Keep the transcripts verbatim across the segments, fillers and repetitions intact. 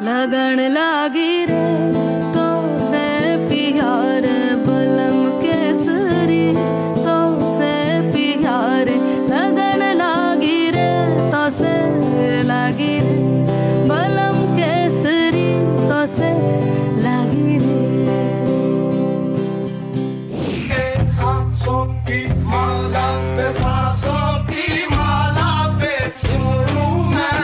लगन लागी रे तो से प्यार बलम केसरी तो से प्यार लगन लागी रे तो से लागी रे बलम केसरी तो से लागी रे। सांसों की माला पे सांसों की माला पे सिमरू मैं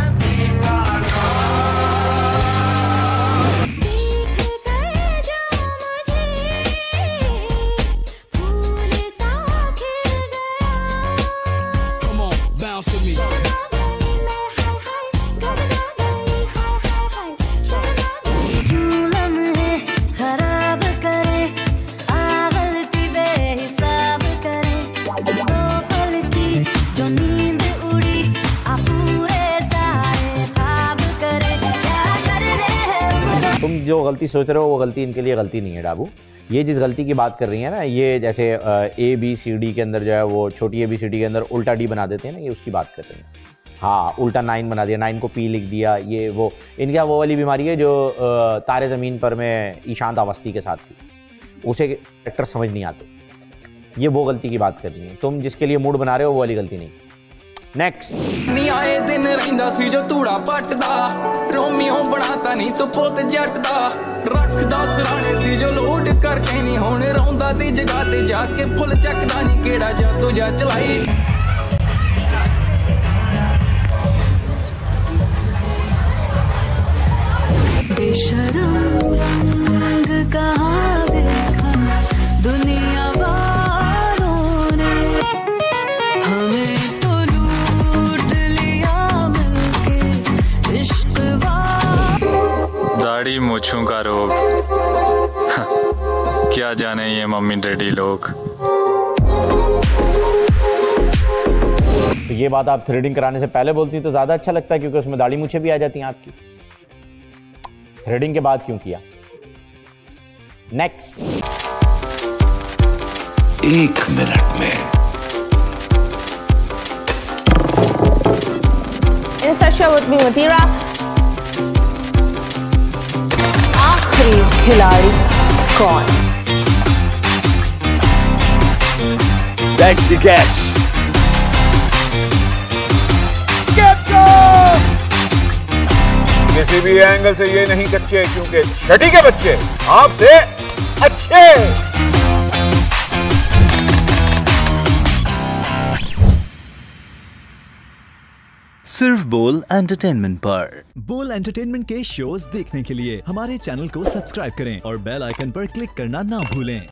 तुम जो गलती सोच रहे हो वो गलती इनके लिए गलती नहीं है डाबू। ये जिस गलती की बात कर रही है ना, ये जैसे ए बी सी डी के अंदर जो है वो छोटी ए बी सी डी के अंदर उल्टा डी बना देते हैं ना, ये उसकी बात कर रही है। हाँ, उल्टा नाइन बना दिया, नाइन को पी लिख दिया, ये वो इनका वो वाली बीमारी है जो तारे ज़मीन पर में ईशांत अवस्थी के साथ थी, उसे कैरेक्टर समझ नहीं आते। ये वो गलती की बात कर रही है, तुम जिसके लिए मूड बना रहे हो वो वाली गलती नहीं। नेक्स्ट। नी आए दिन रहिंदा सी जो तूड़ा पटदा, रोमियो बनाता नहीं तो पुत जट दा, रखदा सराणे सी जो लोड करके नहीं होने रौंदा ती जगह ते जाके फुल चकदा नहीं केड़ा जादू जा चलाई। बेशरम रंग कहाँ देखा दुनिया वालों ने, हमें तो लूट लिया मिलके इश्क वालों। दाढ़ी मूंछों का रोग क्या जाने ये मम्मी डैडी लोग। तो ये बात आप थ्रेडिंग कराने से पहले बोलती तो ज्यादा अच्छा लगता है, क्योंकि उसमें दाढ़ी मूंछें भी आ जाती हैं आपकी। थ्रेडिंग के बाद क्यों किया? नेक्स्ट। एक मिनट में इंसर्शन विद मी मतीरा। आखिरी खिलाड़ी कौन? That's the catch. किसी भी एंगल से ये नहीं कच्चे, क्योंकि छठी के बच्चे आपसे अच्छे। सिर्फ बोल एंटरटेनमेंट पर। बोल एंटरटेनमेंट के शोज देखने के लिए हमारे चैनल को सब्सक्राइब करें और बेल आइकन पर क्लिक करना ना भूलें।